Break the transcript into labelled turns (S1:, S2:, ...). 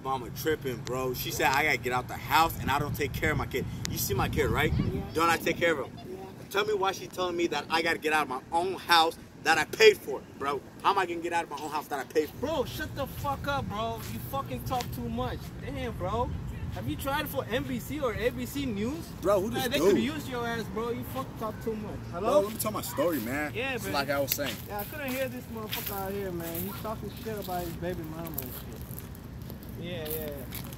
S1: mama tripping, bro. She said I gotta get out the house and I don't take care of my kid. You see my kid, right?
S2: Yeah.
S1: Don't I take care of him?
S2: Yeah.
S1: Tell me why she's telling me that I gotta get out of my own house that I paid for, bro. How am I gonna get out of my own house that I paid for?
S3: Bro, shut the fuck up, bro. You fucking talk too much. Damn, bro. Have you tried for NBC or ABC News?
S4: Bro, who this
S3: Man, they
S4: dude?
S3: could use your ass, bro. You fucking talk too much.
S4: Bro,
S3: Hello?
S4: let me tell my story, man.
S3: Yeah,
S4: It's
S3: man.
S4: like I was saying.
S3: Yeah, I couldn't hear this motherfucker out here, man. He's talking shit about his baby mama and shit. Yeah.